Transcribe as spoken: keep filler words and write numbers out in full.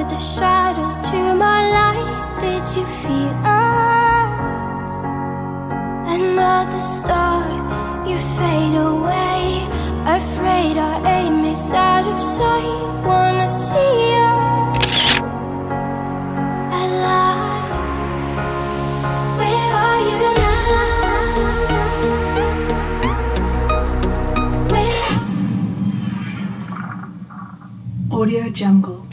the shadow to my light. Did you feel us? Another star, you fade away. Afraid our aim is out of sight. Wanna see us alive. Where are you now? Where? Audio Jungle.